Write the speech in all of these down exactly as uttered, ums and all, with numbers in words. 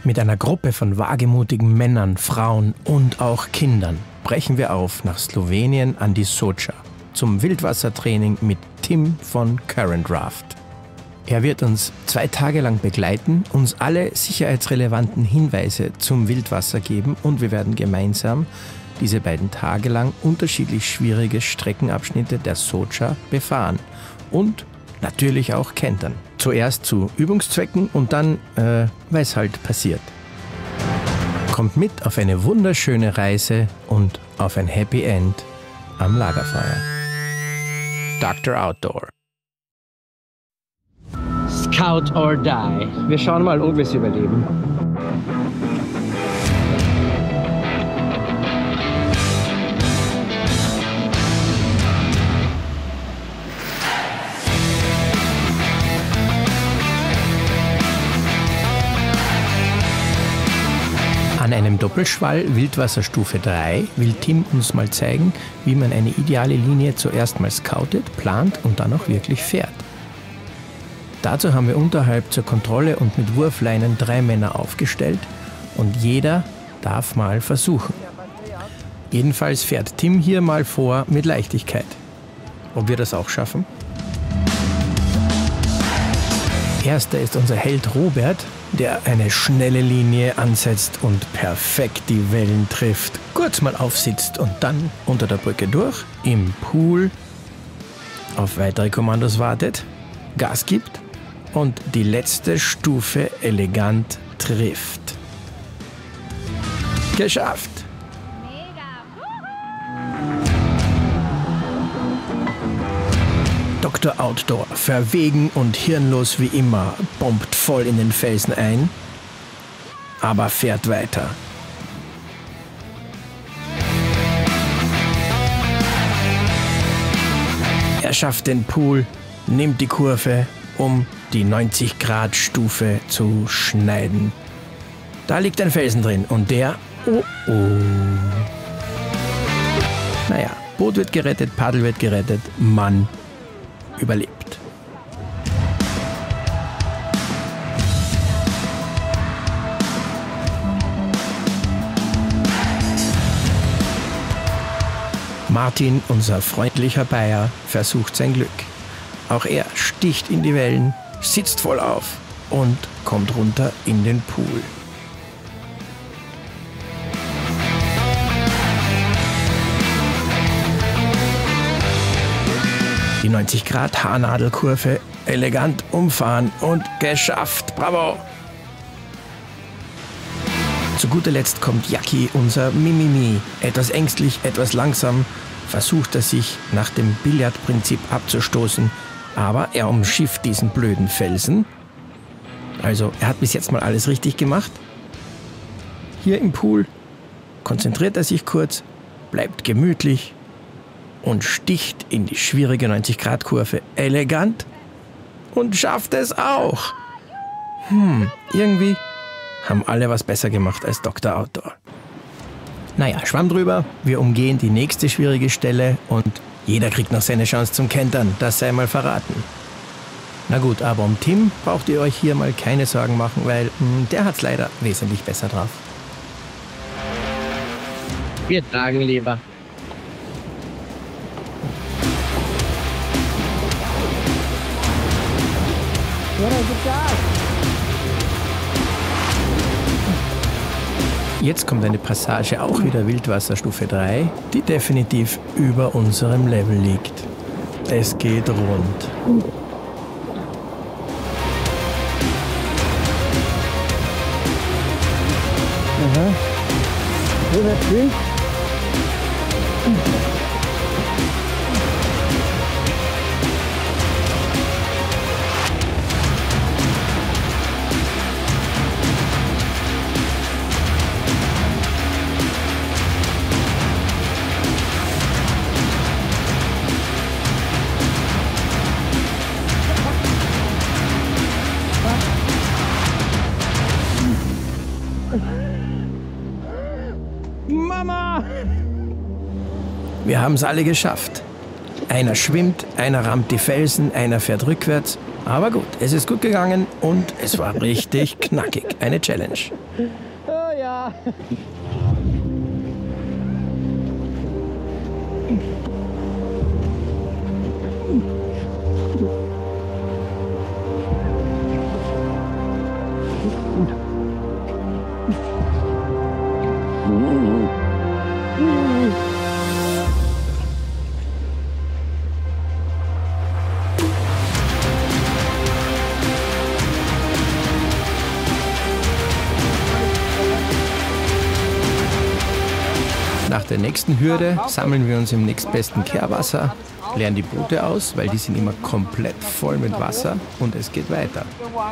Mit einer Gruppe von wagemutigen Männern, Frauen und auch Kindern brechen wir auf nach Slowenien an die Soča zum Wildwassertraining mit Tim von Current Raft. Er wird uns zwei Tage lang begleiten, uns alle sicherheitsrelevanten Hinweise zum Wildwasser geben und wir werden gemeinsam diese beiden Tage lang unterschiedlich schwierige Streckenabschnitte der Soča befahren und natürlich auch kentern. Zuerst zu Übungszwecken und dann, äh, weil es halt passiert. Kommt mit auf eine wunderschöne Reise und auf ein Happy End am Lagerfeuer. Doktor Outdoor. Scout or die. Wir schauen mal, ob wir es überleben. An einem Doppelschwall Wildwasserstufe drei will Tim uns mal zeigen, wie man eine ideale Linie zuerst mal scoutet, plant und dann auch wirklich fährt. Dazu haben wir unterhalb zur Kontrolle und mit Wurfleinen drei Männer aufgestellt und jeder darf mal versuchen. Jedenfalls fährt Tim hier mal vor mit Leichtigkeit. Ob wir das auch schaffen? Erster ist unser Held Robert, der eine schnelle Linie ansetzt und perfekt die Wellen trifft, kurz mal aufsitzt und dann unter der Brücke durch, im Pool, auf weitere Kommandos wartet, Gas gibt und die letzte Stufe elegant trifft. Geschafft! Doktor Outdoor, verwegen und hirnlos wie immer, bombt voll in den Felsen ein, aber fährt weiter. Er schafft den Pool, nimmt die Kurve, um die neunzig Grad Stufe zu schneiden. Da liegt ein Felsen drin und der... Oh oh. Naja, Boot wird gerettet, Paddel wird gerettet, Mann überlebt. Martin, unser freundlicher Bayer, versucht sein Glück. Auch er sticht in die Wellen, sitzt voll auf und kommt runter in den Pool. Die neunzig Grad Haarnadelkurve elegant umfahren und geschafft. Bravo! Zu guter Letzt kommt Jacki, unser Mimimi. Etwas ängstlich, etwas langsam versucht er sich nach dem Billardprinzip abzustoßen, aber er umschifft diesen blöden Felsen. Also er hat bis jetzt mal alles richtig gemacht. Hier im Pool konzentriert er sich kurz, bleibt gemütlich und sticht in die schwierige neunzig Grad Kurve elegant und schafft es auch. Hm, irgendwie haben alle was besser gemacht als Doktor Outdoor. Naja, Schwamm drüber, wir umgehen die nächste schwierige Stelle und jeder kriegt noch seine Chance zum Kentern, das sei mal verraten. Na gut, aber um Tim braucht ihr euch hier mal keine Sorgen machen, weil mh, der hat's leider wesentlich besser drauf. Wir tragen lieber. Jetzt kommt eine Passage auch wieder Wildwasserstufe drei, die definitiv über unserem Level liegt. Es geht rund. Aha. Mama! Wir haben es alle geschafft. Einer schwimmt, einer rammt die Felsen, einer fährt rückwärts. Aber gut, es ist gut gegangen und es war richtig knackig. Eine Challenge. Oh ja. Nach der nächsten Hürde sammeln wir uns im nächstbesten Kehrwasser, leeren die Boote aus, weil die sind immer komplett voll mit Wasser und es geht weiter.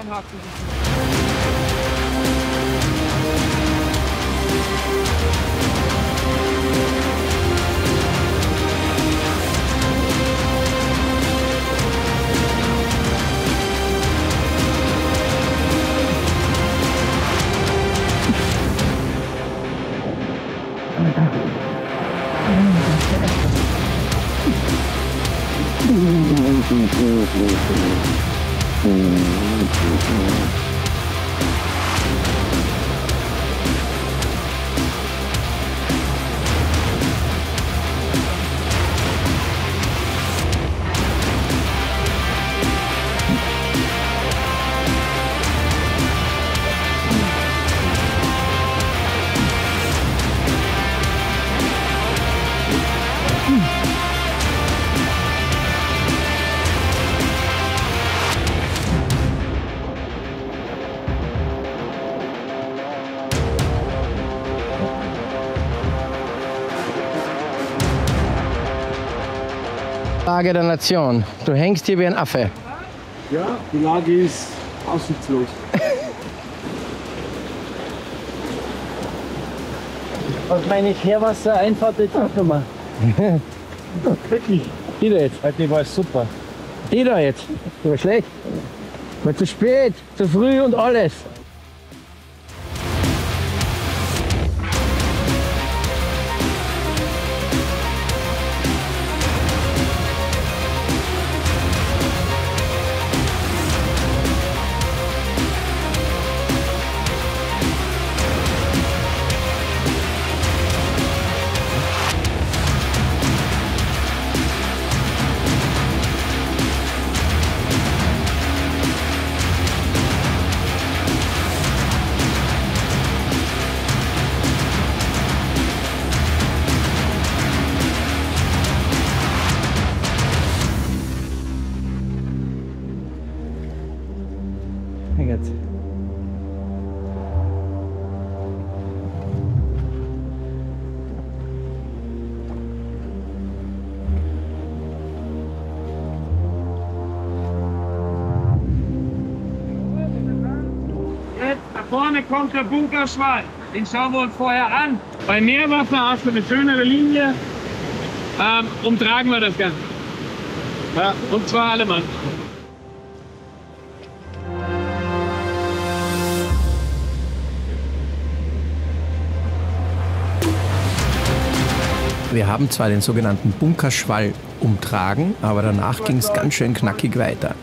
Lage der Nation. Du hängst hier wie ein Affe. Ja, die Lage ist aussichtslos. Was meine Kehrwasser-Einfahrt jetzt auch nochmal? Wirklich? Die da jetzt? Die war super. Die da jetzt? Die war schlecht. War zu spät, zu früh und alles. Jetzt. Jetzt, da vorne kommt der Bunkerschwall. Den schauen wir uns vorher an. Bei Meerwasser hast du eine schönere Linie. Ähm, umtragen wir das Ganze. Ja, und zwar alle Mann. Wir haben zwar den sogenannten Bunkerschwall umtragen, aber danach ging es ganz schön knackig weiter.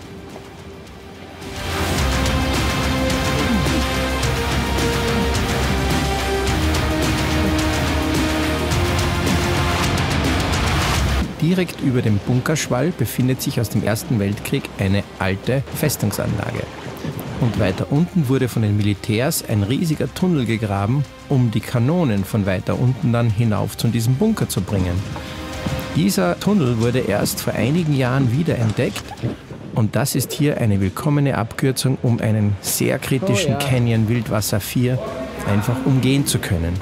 Direkt über dem Bunkerschwall befindet sich aus dem Ersten Weltkrieg eine alte Festungsanlage. Und weiter unten wurde von den Militärs ein riesiger Tunnel gegraben, um die Kanonen von weiter unten dann hinauf zu diesem Bunker zu bringen. Dieser Tunnel wurde erst vor einigen Jahren wiederentdeckt und das ist hier eine willkommene Abkürzung, um einen sehr kritischen Oh ja. Canyon Wildwasser vier einfach umgehen zu können.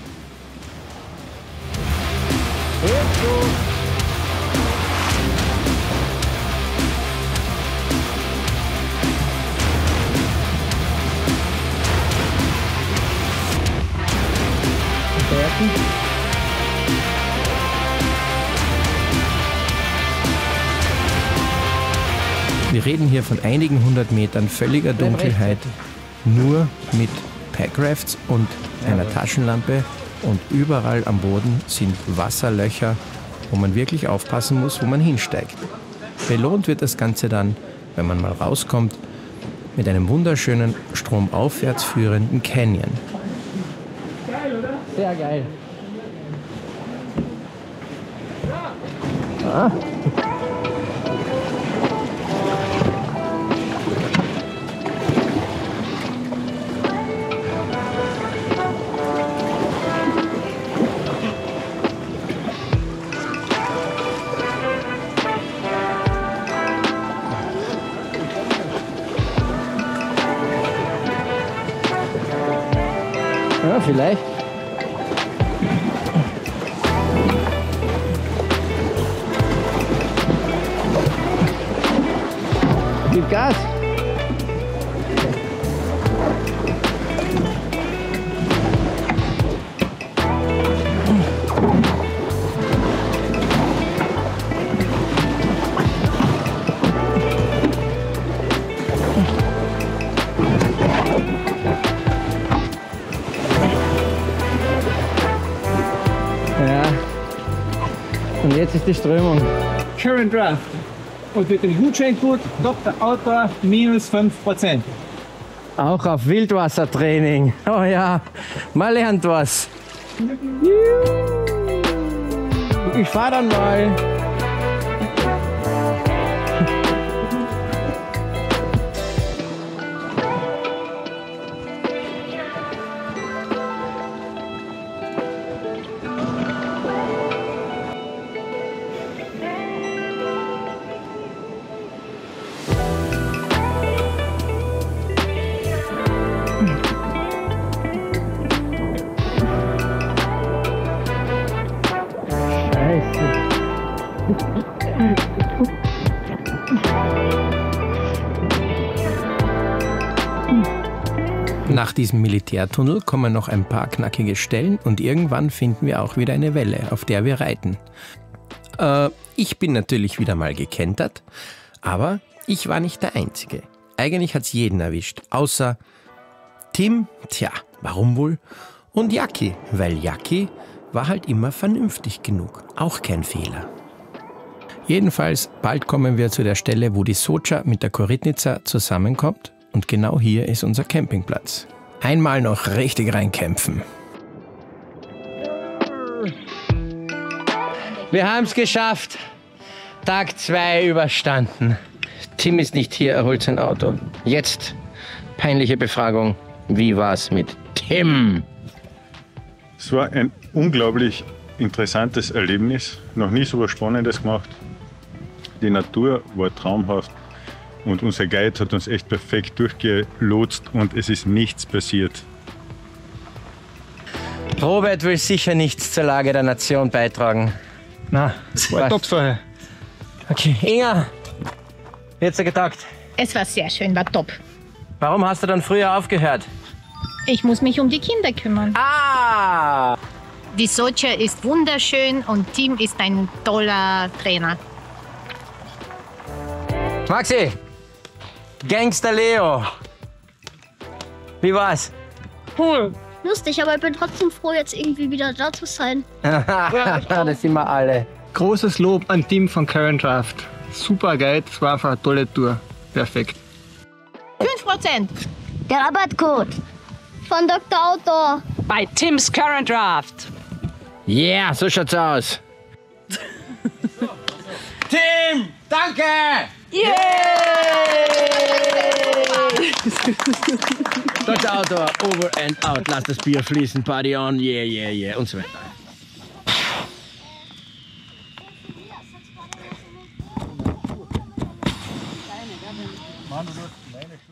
Wir reden hier von einigen hundert Metern völliger Dunkelheit, nur mit Packrafts und einer Taschenlampe und überall am Boden sind Wasserlöcher, wo man wirklich aufpassen muss, wo man hinsteigt. Belohnt wird das Ganze dann, wenn man mal rauskommt, mit einem wunderschönen stromaufwärts führenden Canyon. Geil, oder? Sehr geil. Ah. Ja, vielleicht. Gib Gas. Ja. Und jetzt ist die Strömung. Current Draft. Und mit dem Gutscheincode Doktor Outdoor minus fünf Prozent. Auch auf Wildwassertraining. Oh ja, man lernt was. Ich fahr dann mal. Nach diesem Militärtunnel kommen noch ein paar knackige Stellen und irgendwann finden wir auch wieder eine Welle, auf der wir reiten. Äh, ich bin natürlich wieder mal gekentert, aber ich war nicht der Einzige. Eigentlich hat's jeden erwischt, außer Tim, tja, warum wohl? Und Jacki, weil Jacki war halt immer vernünftig genug, auch kein Fehler. Jedenfalls, bald kommen wir zu der Stelle, wo die Socha mit der Korytnica zusammenkommt. Und genau hier ist unser Campingplatz. Einmal noch richtig reinkämpfen. Wir haben es geschafft. Tag zwei überstanden. Tim ist nicht hier, er holt sein Auto. Jetzt peinliche Befragung. Wie war's mit Tim? Es war ein unglaublich interessantes Erlebnis. Noch nie so was Spannendes gemacht. Die Natur war traumhaft. Und unser Guide hat uns echt perfekt durchgelotst und es ist nichts passiert. Robert will sicher nichts zur Lage der Nation beitragen. Na, das war top vorher. Okay, Inga, wie hat's dir getaugt? Es war sehr schön, war top. Warum hast du dann früher aufgehört? Ich muss mich um die Kinder kümmern. Ah! Die Socha ist wunderschön und Tim ist ein toller Trainer. Maxi! Gangster Leo! Wie war's? Cool. Lustig, aber ich bin trotzdem froh, jetzt irgendwie wieder da zu sein. Das sind wir alle. Großes Lob an Team von Current Draft. Super Guide, es war einfach eine tolle Tour. Perfekt. fünf Prozent. Der Rabattcode von Doktor Outdoor. Bei Tim's Current Draft. Yeah, so schaut's aus. Tim, danke! Yeah! Doktor Outdoor, over and out. Lass das Bier fließen, Party on, yeah, yeah, yeah und so weiter. Mann, du hast meine